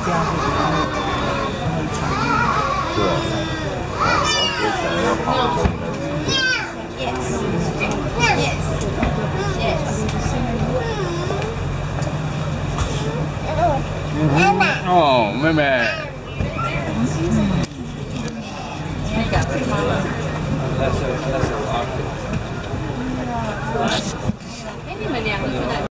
这样会比较会传递。 对，我想要好的。哦，妹妹。 哎，你们两个去哪？